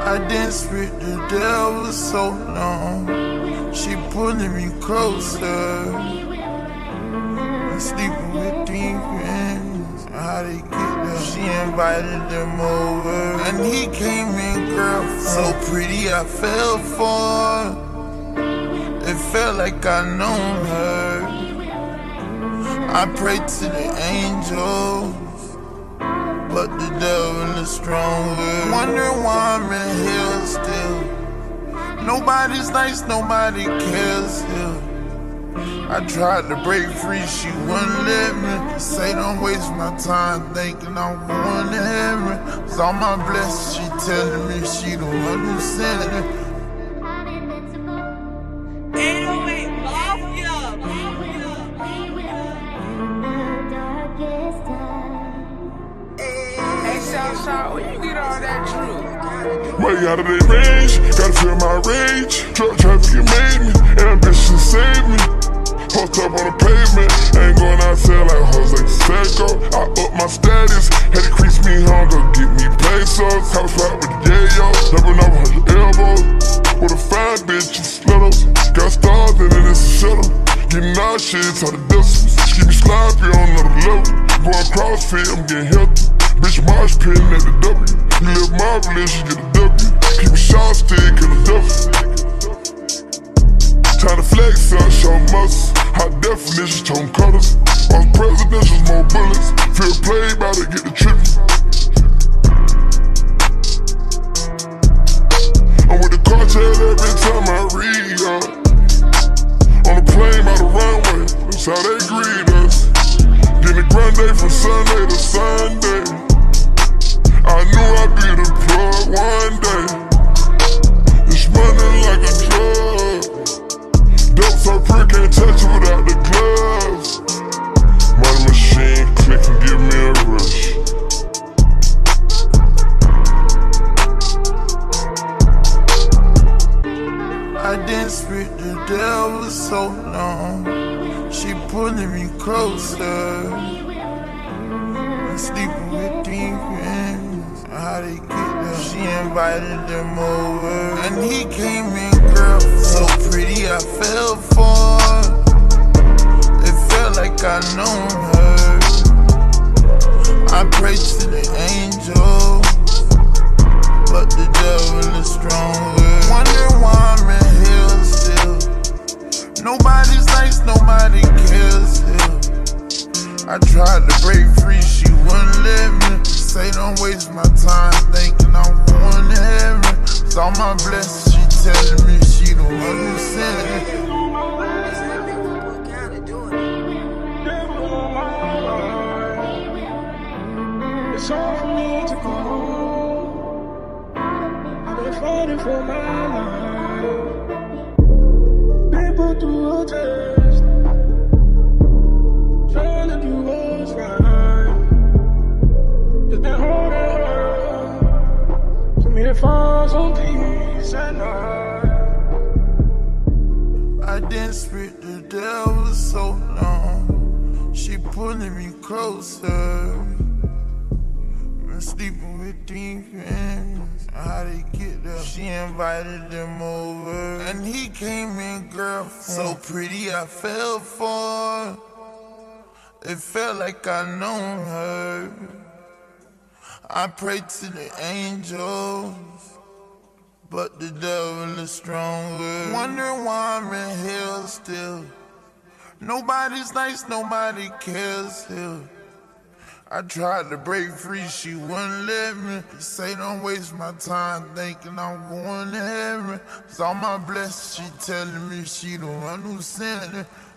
I danced with the devil so long, she pulling me closer. I'm sleeping with demons, how they get there? She invited them over, and he came in, girl, so pretty I fell for her. It felt like I known her. I prayed to the angels, but the devil is stronger. Wondering why I'm in hell still. Nobody's nice, nobody cares here. I tried to break free, she wouldn't let me. Say don't waste my time thinking I'm going to heaven. 'Cause all my blessings, she telling me she the one who sent it. Where you get all that truth? Way out of their range, gotta feel my rage. Truck traffic made me, ambition saved me. Post up on the pavement, ain't going outside like hoes like Seco. I up my status, had to increase me hunger, get me pesos. House right with the yayo, double up on your elbows. With a fine bitch, you slittles. Got stars in it, it's a shuttle. Getting all shit to the distance. Keep me sloppy on another level. Going CrossFit, I'm getting healthy. Bitch, marsh pitting at the W. You live marvelous, you get a W. Keep a shot stick in the duffel. Time to flex up, show muscle. High definition, tone colors. On presidentials, more bullets. Feel played by to get the tribute. I'm with the cartel every time I re-up. On the plane by the runway, that's how they greet us. Getting the grande from Sunday to Sunday. I knew I'd be the plug one day. It's running like a drug. Dope so pretty, can't touch it without the gloves. Money machine, click and give me a rush. I danced with the devil so long, she pulling me closer. I'm sleeping with demons, how they get there? She invited them over, and he came in, girl, so pretty I fell for her. It felt like I known her. I prayed to the angels, but the devil is stronger. Wondering why I'm in hell still. Nobody's nice, nobody cares here. I tried to break free, she wouldn't let me. Say don't waste my time thinking I'm going to heaven. 'Cause all my blessings, she telling me she the one who sent it. It's hard for me to go. I've been fighting for my life. Been put through a test, trying to do what's right. It's been hard and hard for me to find some peace at night. I danced with the devil so long, she pulling me closer. I'm sleeping with demons, how they get there? She invited them over, and he came in, girl, so pretty I fell for her. It felt like I known her. I prayed to the angels, but the devil is stronger. Wondering why I'm in hell still. Nobody's nice, nobody cares here. I tried to break free, she wouldn't let me. Say don't waste my time thinking I'm going to heaven. 'Cause all my blessings, she telling me she the one who sent it.